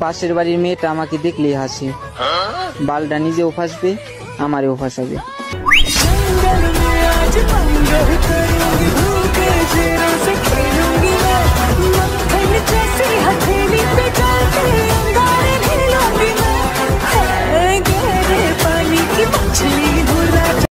পাশের বাড়ির মেয়েটা আমাকে দেখলেই হাসে। বালটা নিজেও ফাঁসবে, আমারেও ফাঁসাবে।